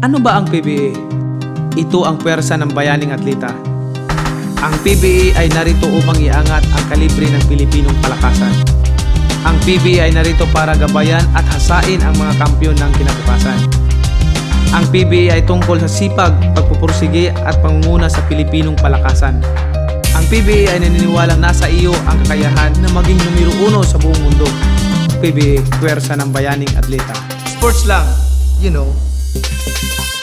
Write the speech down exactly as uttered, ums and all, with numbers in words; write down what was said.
Ano ba ang P B A? Ito ang pwersa ng bayaning atleta. Ang P B A ay narito upang iangat ang kalibre ng Pilipinong palakasan. Ang P B A ay narito para gabayan at hasain ang mga kampiyon ng kinabukasan. Ang P B A ay tungkol sa sipag, pagpupursige at pangunguna sa Pilipinong palakasan. Ang P B A ay naniniwalang nasa iyo ang kakayahan na maging numero uno sa buong mundo. P B A, pwersa ng bayaning atleta. Sports lang, you know.